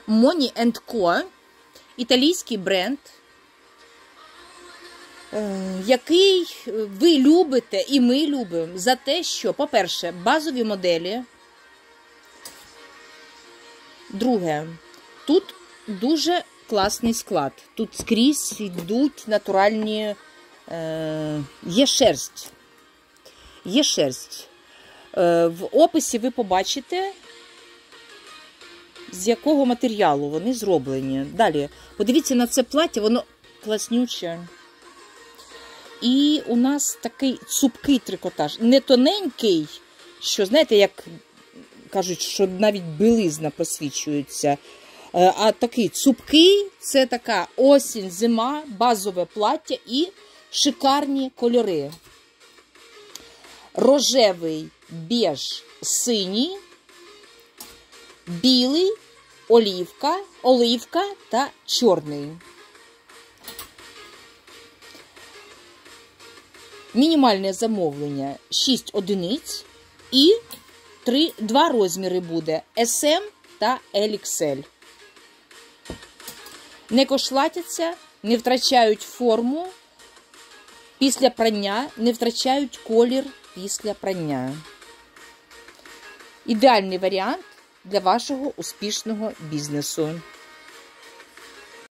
Money & Co. Італійський бренд, який ви любите і ми любимо за те, що, по-перше, базові моделі. Друге, тут дуже класний склад. Тут скрізь йдуть натуральні, є шерсть. Є шерсть. В описі ви побачите, з якого матеріалу вони зроблені. Далі, подивіться на це плаття, воно класнюче. І у нас такий цупкий трикотаж. Не тоненький, що, знаєте, як кажуть, що навіть білизна просвічується. А такий цупкий, це така осінь, зима, базове плаття і шикарні кольори. Рожевий, беж, синій, білий, оливка та чорний. Мінімальне замовлення 6 одиниць і 2 розміри буде SM та LXL. Не кошлатяться, не втрачають форму після прання, не втрачають колір після прання. Ідеальний варіант для вашого успішного бізнесу.